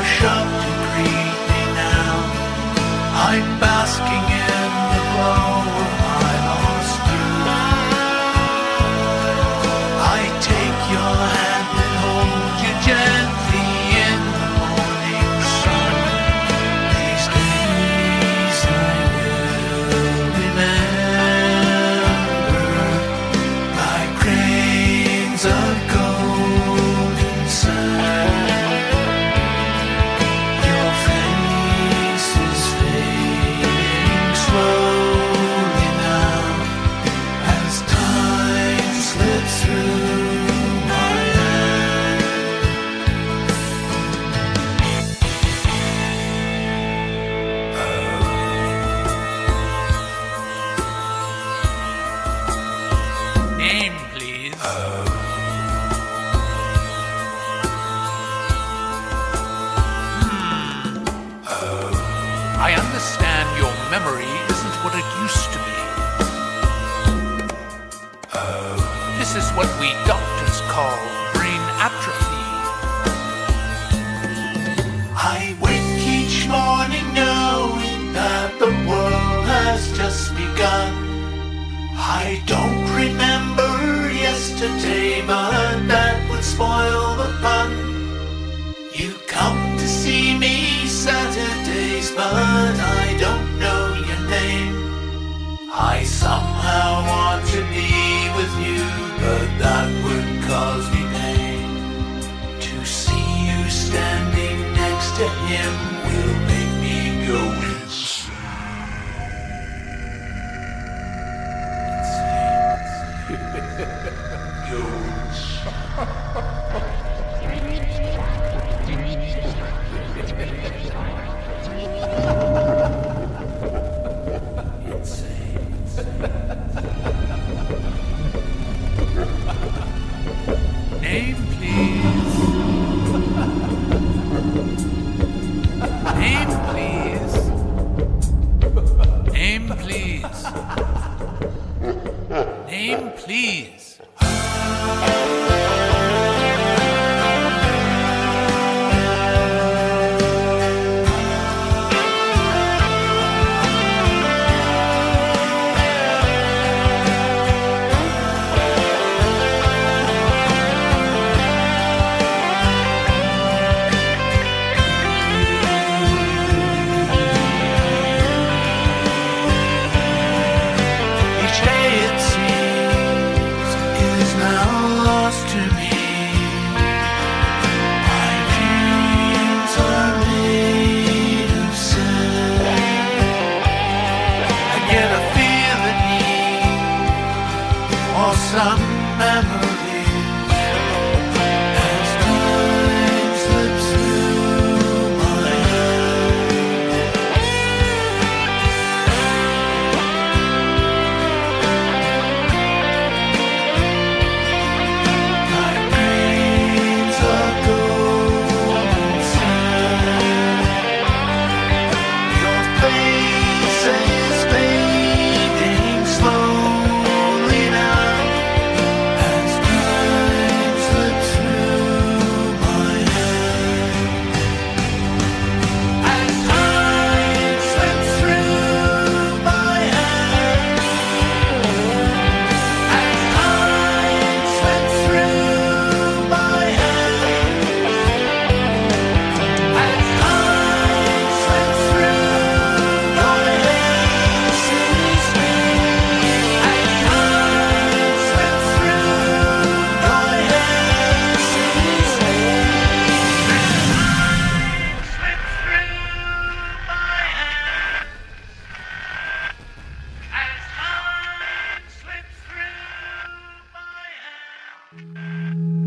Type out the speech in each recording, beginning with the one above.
rush up to greet me now. I'm basking in the glow of my lost youth. I take your hand and hold you gently in the morning sun. These days I will remember like grains of golden sand. Your face is fading slowly now as time slips through my hand. Name, please. I understand your memory isn't what it used to be. This is what we doctors call brain atrophy. I wake each morning knowing that the world has just begun. I don't remember yesterday, but that would spoil the fun. You come to see me Saturdays, but I don't know your name. I somehow want to be with you, but that would cause me pain. To see you standing next to him will make me go insane. Go Name, please. Name, please. Name, please. Name, please. Each day it seems is now lost to me. My dreams are made of sand. I get a feeling for some memories as time slips through my hand. Like grains of golden sand. Your face is fading slowly now as time slips through my hand. As time slips through my hand. As time slips through my hand. As time slips through my hand. Sees me. As time slips through my hand. Sees me. Slips through my hand. As time slips through my hand.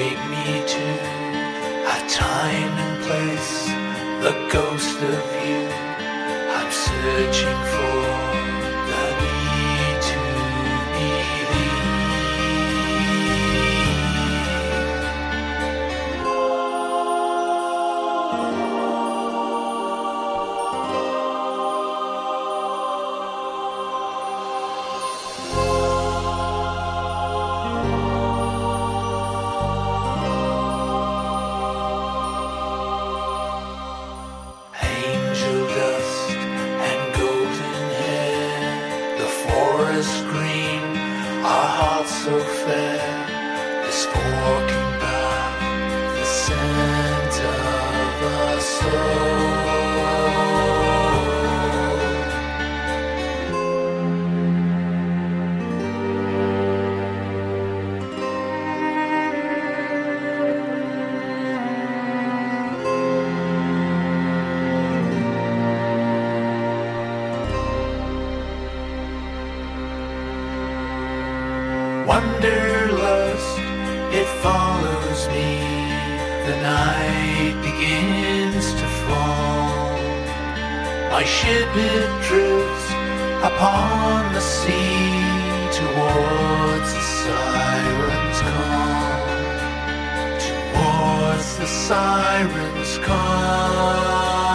take me to a time and place, the ghost of you. I'm searching for the need to believe. Angel dust and golden hair, the forest green, our hearts so fair. This walking path, the scent of a soul. Wanderlust, it follows me. The night begins to fall. My ship it drifts upon the sea towards the siren's call. Towards the siren's call.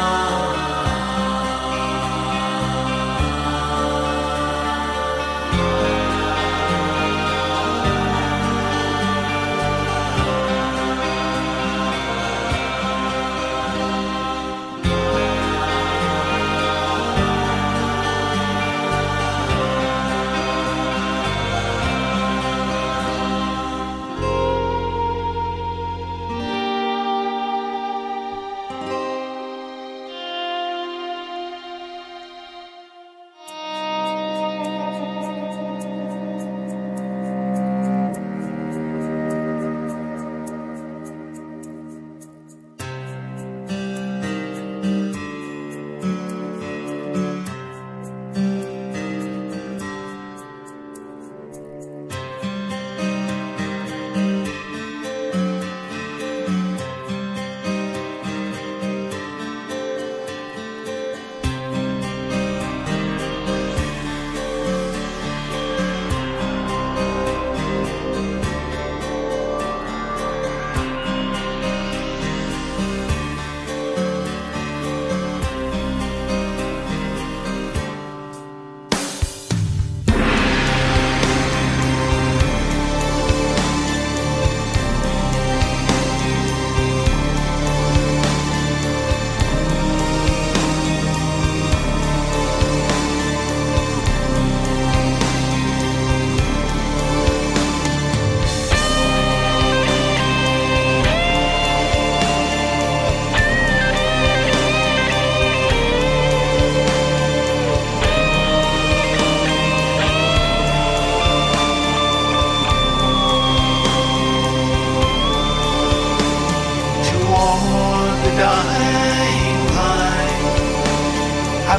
A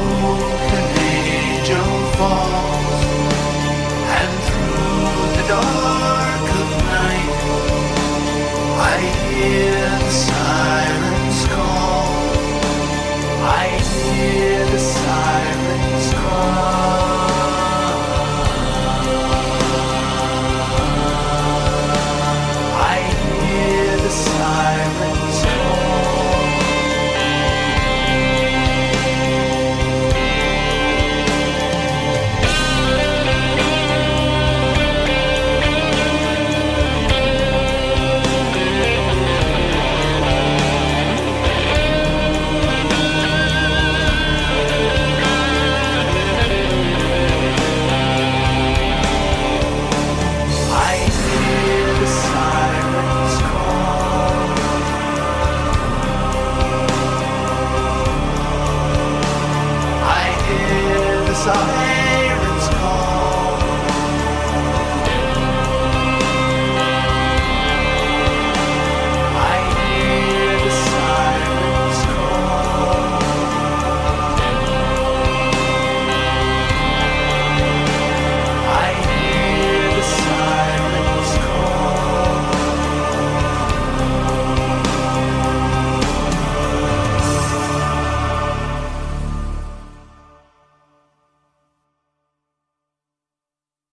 broken angel falls, and through the dark of night I hear the sirens call. I hear the sirens call. I hear the sirens call. Side.